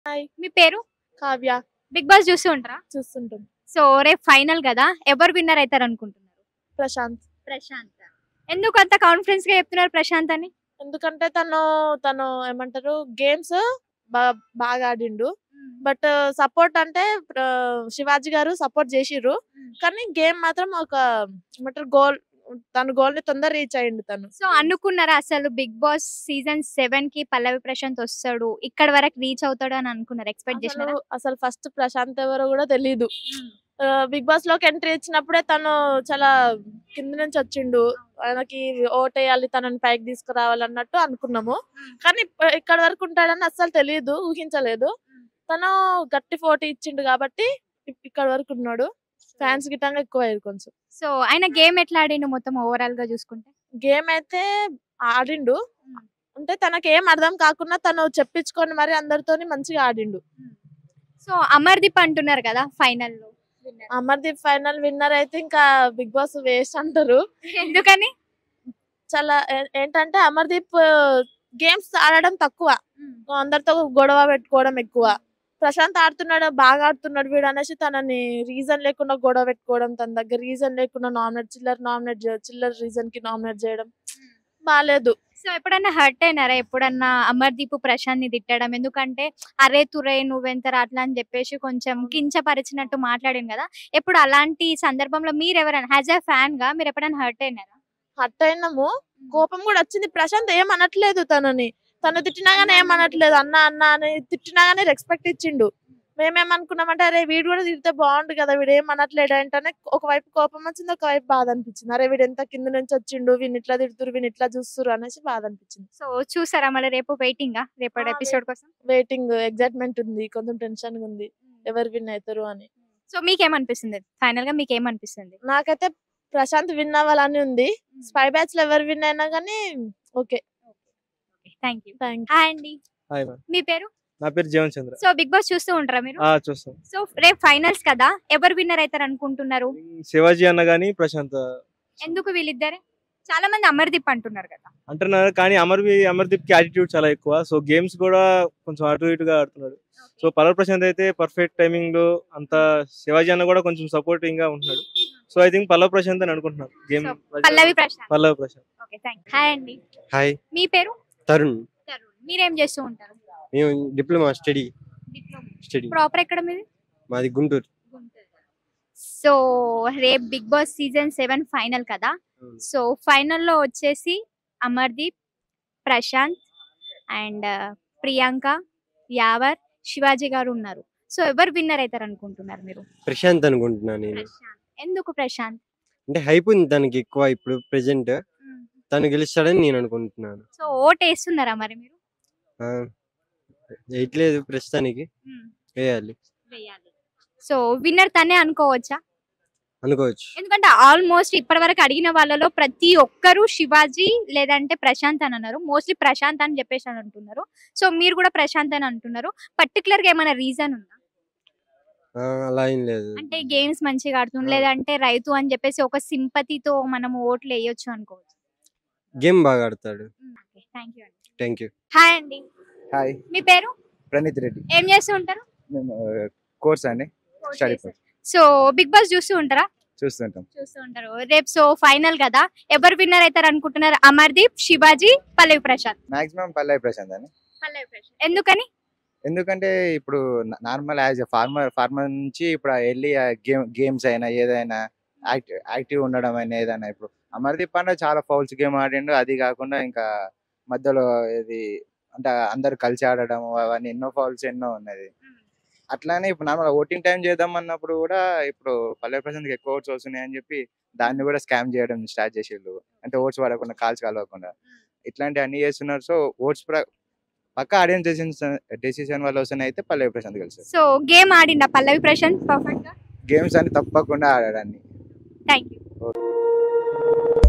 Hi. మీ పేరు? Kavya. Big Boss చూస్తూ ఉంటారా? చూస్తుంటాం. సో రేపు ఫైనల్ కదా, ఎవరు విన్నర్ అవుతారు అనుకుంటున్నారు? ప్రశాంత్. ప్రశాంత్. ఎందుకు అంత కాన్ఫిడెన్స్ గా చెప్తున్నారు ప్రశాంత్ అని? ఎందుకంటే తను ఏమంటారు గేమ్స్ బాగా ఆడిండు. బట్ సపోర్ట్ అంటే శివాజీ గారు సపోర్ట్ చేసిర్రు. కానీ గేమ్ మాత్రం ఒక ఏమంటారు తన గోల్ ని తొందర రీచ్ అయ్యిండు తను. సో అనుకున్నారా అసలు బిగ్ బాస్ సీజన్ 7 కి పల్లవి ప్రశాంత్ వస్తాడు, ఇక్కడ వరకు రీచ్ అవుతాడు అని అనుకున్నారు? ఎక్స్పెక్ట్ చేసినారా? అసలు ఫస్ట్ ప్రశాంత్ ఎవరో కూడా తెలీదు. బిగ్ బాస్ లోకి ఎంట్రీ ఇచ్చినప్పుడే తను చాలా కింద నుంచి వచ్చిండు. ఆయనకి ఓటేయాలి, తనని పైకి తీసుకురావాలన్నట్టు అనుకున్నాము. కానీ ఇక్కడ వరకు ఉంటాడని అస్సలు తెలియదు, ఊహించలేదు. తను గట్టి పోటీ ఇచ్చిండు కాబట్టి ఇక్కడ వరకు ఉన్నాడు. ఫ్యాన్స్ గిట్టంగా ఎక్కువ అయ్యారు కొంచెం. సో ఆయన గేమ్ ఎట్లా ఆడిండు మొత్తం ఓవరాల్ గా చూసుకుంటే? గేమ్ అయితే ఆడిండు. అంటే తనకి ఏం అర్థం కాకుండా తను చెప్పించుకొని మరి అందరితోని మంచిగా ఆడిండు. సో అమర్దీప్ అంటున్నారు కదా ఫైనల్ లో అమర్దీప్ ఫైనల్ విన్నర్ అయితే ఇంకా బిగ్ బాస్ వేస్ట్ అంటారు. ఎందుకని? చాలా ఏంటంటే అమర్దీప్ గేమ్స్ ఆడడం తక్కువ, అందరితో గొడవ పెట్టుకోవడం ఎక్కువ. ప్రశాంత్ ఆడుతున్నాడు, బాగా ఆడుతున్నాడు వీడు అనేసి తనని రీజన్ లేకుండా గొడవ పెట్టుకోవడం, తన దగ్గర రీజన్ లేకుండా చిల్లర్ రీజన్ కి నామినేట్ చేయడం బాలేదు. సో ఎప్పుడన్నా హర్ట్ అయినారా? ఎప్పుడన్నా అమర్దీప్ ప్రశాంత్ ని తిట్టడం? ఎందుకంటే అరే తురే నువ్వెంతరా అట్లా అని చెప్పేసి కొంచెం కించపరిచినట్టు మాట్లాడింది కదా. ఎప్పుడు అలాంటి సందర్భంలో మీరు ఎవరైనా యాజ్ ఎ ఫ్యాన్ గా మీరు ఎప్పుడైనా హర్ట్ అయినారా? హర్ట్ అయినాము, కోపం కూడా వచ్చింది. ప్రశాంత్ ఏం అనట్లేదు తనని, తను తిట్టినాగానే ఏమనట్లేదు. అన్న అన్న అని తిట్టినాగానే రెస్పెక్ట్ ఇచ్చిండు. మేమేమనుకున్నామంటే అరే వీడు కూడా తిడితే బాగుండు కదా, వీడు ఏం అనట్లేడు అంటే ఒకవైపు కోపం వచ్చింది, ఒకవైపు బాధ అనిపించింది. అరే వీడు ఎంత కింద నుంచి వచ్చిండు, వీని ఇట్లా తిడుతురు, వీని ఇట్లా చూస్తురు అనేసి బాధ అనిపించింది. సో చూసారా మళ్ళీ రేపు వెయిటింగ్ రేపటి ఎపిసోడ్ కోసం? వెయిటింగ్, ఎగ్జైట్మెంట్ ఉంది, కొంచెం టెన్షన్ ఉంది ఎవరు విన్ అవుతారు అని. సో మీకేమనిపిస్తుంది ఫైనల్ గా? మీకేమనిపిస్తుంది? నాకైతే ప్రశాంత్ విన్ అవ్వాలని ఉంది. స్పై బ్యాచ్ లో ఎవరు విన్ అయినా కానీ okay. Thank you. Thank you. Hi అండి. హాయ్. మీ పేరు? నా పేరు Jeevan Chandra. So Bigg Boss చూస్తూ ఉంటారా మీరు? చూస్తాం. సో రేపు ఫైనల్స్ కదా, ఎవరు విన్నర్ అవుతారు అనుకుంటున్నారు? శివాజీ అన్న గానీ ప్రశాంత్. ఎందుకు వీళ్ళిద్దరే? చాలా మంది అమర్దీప్ అంటున్నారు కదా. అంటున్నారు కానీ అమర్దీప్ కి యాటిట్యూడ్ చాలా ఎక్కువ. సో గేమ్స్ కూడా కొంచెం అటు ఇటుగా ఆడుతున్నాడు. సో పల్లవి ప్రశాంత్ అయితే పర్ఫెక్ట్ టైమింగ్ లో అంత. శివాజీ అన్న కూడా కొంచెం సపోర్టింగ్ గా ఉంటున్నాడు. So I think Pallavi Prashanth అని అనుకుంటున్నాను. Game Pallavi Prashanth. Pallavi Prashanth. Okay thank you. Hi అండి. హాయ్. మీ పేరు? తరుణ్. తరుణ్. మీరేం చేస్తూ ఉంటారు? మేము డిప్లొమా స్టడీ. ప్రాపర్ ఎక్కడ మీది? మాది గుంటూరు. సో రేపు బిగ్ బాస్ సీజన్ 7 ఫైనల్ కదా. సో ఫైనల్ లో వచ్చేసి అమర్దీప్, ప్రశాంత్ అండ్ ప్రియాంక, యావర్, శివాజీ గారు ఉన్నారు. సో ఎవరు విన్నర్ అవుతారు అనుకుంటున్నారు మీరు? ప్రశాంత్ అనుకుంటున్నాను నేను. ప్రశాంత్. ఎందుకు ప్రశాంత్? అంటే హైప్ ఉంది తనకి ఎక్కువ ఇప్పుడు ప్రెసెంట్. తను గెలుస్తాడని నేను అనుకుంటున్నాను. సో ఓట్ వేస్తున్నారా మరి మీరు? వేయట్లేదు ప్రస్తుతానికి, వేయాలి. సో విన్నర్ తనే అనుకోవచ్చా? అనుకోవచ్చు. ఎందుకంటే ఆల్మోస్ట్ ఇప్పటి వరకు అడిగిన వాళ్ళలో ప్రతి ఒక్కరు శివాజీ లేదంటే ప్రశాంత్ అని అన్నారు. మోస్ట్లీ ప్రశాంత్ అని చెప్పేసి అని అంటున్నారు. సో మీరు కూడా ప్రశాంత్ అని అంటున్నారు. పర్టికులర్ గా ఏమైనా రీజన్ ఉందా? అలా ఏం లేదు. అంటే గేమ్స్ మంచిగా ఆడుతుంది లేదంటే రైతు అని చెప్పేసి ఒక సింపతితో మనం ఓట్లు వేయొచ్చు అనుకోవచ్చు. గేమ్ బాగా ఆడతాడు. Thank you. హాయ్ అండి. హాయ్. మీ పేరు? ప్రణీత్ రెడ్డి. ఏం చేస్తూ ఉంటారు? మేము కోర్స్ అండి, study course. So Bigg Boss చూస్తూ ఉంటారా? చూస్తుంటాం. చూస్తూ ఉంటారు. రేపు సో ఫైనల్ కదా, ఎవరు విన్నర్ అవుతారు అనుకుంటున్నారు? అమర్దీప్, శివాజీ, పల్లవి ప్రశాంత్. మాక్సిమం పల్లవి ప్రశాంత్ అని. పల్లవి ప్రశాంత్. ఎందుకని? ఎందుకంటే ఇప్పుడు నార్మల్ యాజ్ ఎ ఫార్మర్ నుంచి ఇప్పుడు వెళ్ళి గేమ్స్ అయినా ఏదైనా యాక్టివ్ ఉండడం అయినా ఏదైనా, ఇప్పుడు అమర్దీప్ అంటే చాలా ఫౌల్స్ గేమ్ ఆడిండు. అది కాకుండా ఇంకా మధ్యలో ఇది అంటే అందరు కలిసి ఆడడం అవన్నీ ఎన్నో ఫౌల్స్ ఎన్నో ఉన్నది. అట్లానే ఇప్పుడు నార్మల్ ఓటింగ్ టైం చేద్దాం అన్నప్పుడు కూడా ఇప్పుడు పల్లవి ప్రశాంత్కి ఎక్కువ ఓట్స్ వస్తున్నాయి అని చెప్పి దాన్ని కూడా స్కామ్ చేయడం స్టార్ట్ చేసేళ్ళు. అంటే ఓట్స్ పడకుండా, కాల్స్ కలవకుండా ఇట్లాంటివి అన్ని చేస్తున్నారు. సో ఓట్స్ పక్క ఆడియన్స్ డెసిషన్ వల్ల వస్తున్నాయి. అయితే పల్లవి ప్రశాంత్ కలిసి. సో గేమ్ ఆడిందా పల్లవి ప్రశాంత్ పర్ఫెక్ట్ గా? గేమ్స్ అన్ని తప్పకుండా ఆడాడన్ని. Thank you.